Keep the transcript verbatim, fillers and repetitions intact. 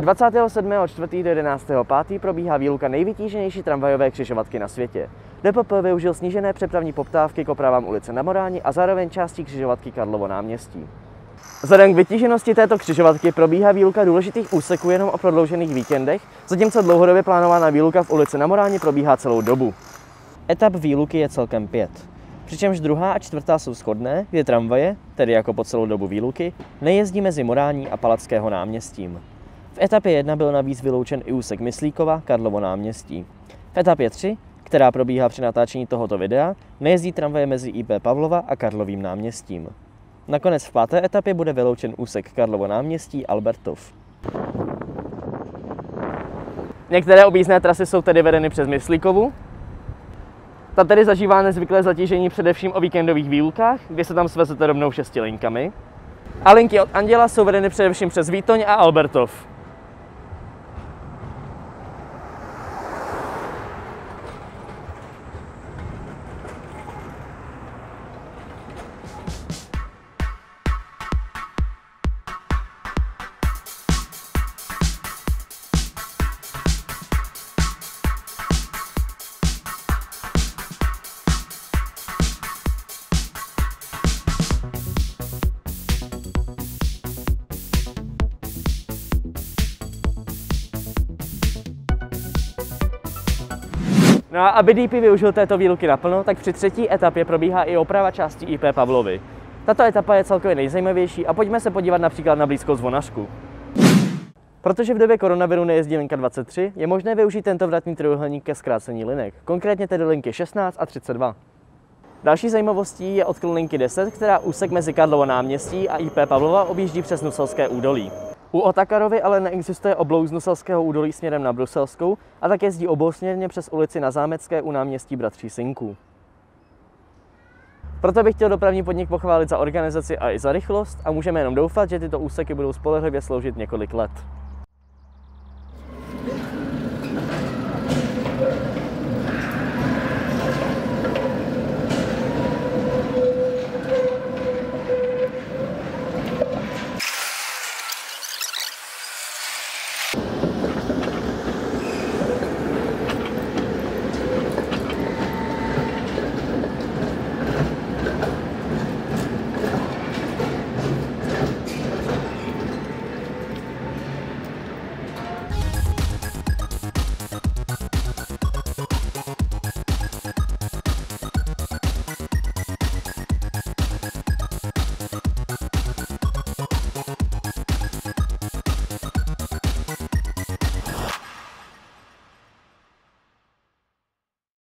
dvacátého sedmého čtvrtého do jedenáctého pátého probíhá výluka nejvytíženější tramvajové křižovatky na světě. D P P využil snížené přepravní poptávky k opravám ulice na Moráni a zároveň částí křižovatky Karlovo náměstí. Vzhledem k vytíženosti této křižovatky probíhá výluka důležitých úseků jenom o prodloužených víkendech, zatímco dlouhodobě plánovaná výluka v ulici na Moráni probíhá celou dobu. Etap výluky je celkem pět. Přičemž druhá a čtvrtá jsou shodné, kde tramvaje, tedy jako po celou dobu výluky, nejezdí mezi Morání a Palackého náměstím. V etapě jedna byl navíc vyloučen i úsek Myslíkova, Karlovo náměstí. V etapě tři, která probíhá při natáčení tohoto videa, nejezdí tramvaje mezi I P Pavlova a Karlovým náměstím. Nakonec v páté etapě bude vyloučen úsek Karlovo náměstí Albertov. Některé objízdné trasy jsou tedy vedeny přes Myslíkovu. Ta tedy zažívá nezvyklé zatížení především o víkendových výlukách, kdy se tam svezete rovnou šesti linkami. A linky od Anděla jsou vedeny především přes Výtoň a Albertov. No a aby D P využil této výluky naplno, tak při třetí etapě probíhá i oprava části I P Pavlovy. Tato etapa je celkově nejzajímavější a pojďme se podívat například na blízkou Zvonařku. Protože v době koronaviru nejezdí linka dvacet tři, je možné využít tento vratný trojúhelník ke zkrácení linek, konkrétně tedy linky šestnáct a třicet dva. Další zajímavostí je odklon linky deset, která úsek mezi Karlovo náměstí a I P Pavlova objíždí přes Nuselské údolí. U Otakarovy ale neexistuje oblouk z Nuselského údolí směrem na Bruselskou a tak jezdí obousměrně přes ulici na Zámecké u náměstí Bratří Synků. Proto bych chtěl dopravní podnik pochválit za organizaci a i za rychlost a můžeme jenom doufat, že tyto úseky budou spolehlivě sloužit několik let.